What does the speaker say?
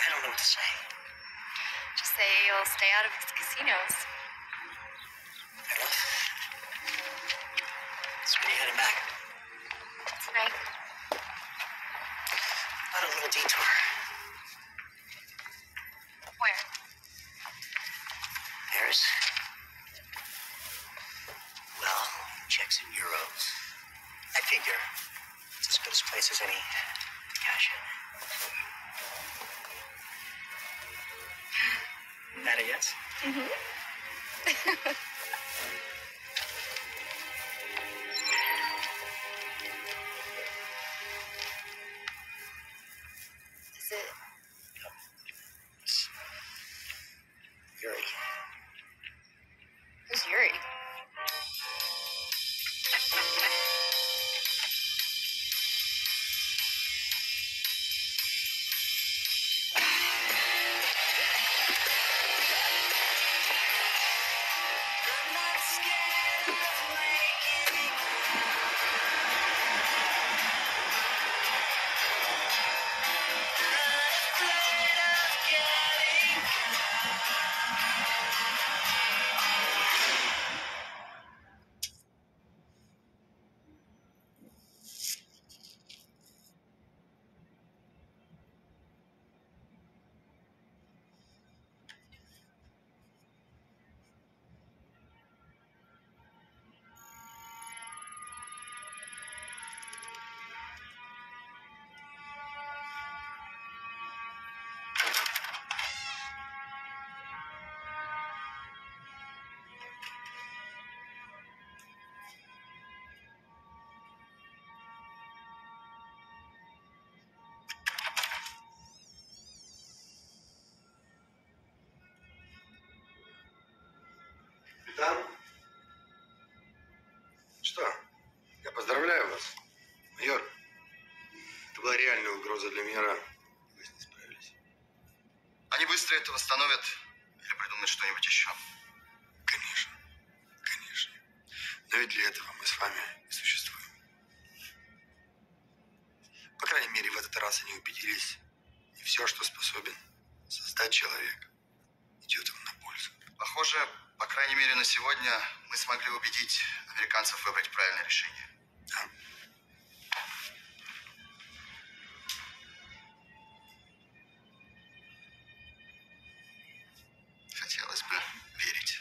I don't know what to say. Just say you'll stay out of casinos. Fair enough. So when are you heading back? Tonight. On a little detour. Where? Paris. Well, checks in euros. I figure it's as good a place as any to cash in. That a yes? Mm-hmm. Is it? It's Yuri. Who's Yuri? Да? Что? Я поздравляю вас, майор. Это была реальная угроза для мира. Вы с ней справились. Они быстро это восстановят или придумают что-нибудь еще? Конечно. Конечно. Но ведь для этого мы с вами и существуем. По крайней мере, в этот раз они убедились, и все, что способен создать человек, идет им на пользу. Похоже, по крайней мере, на сегодня мы смогли убедить американцев выбрать правильное решение. Да. Хотелось бы верить.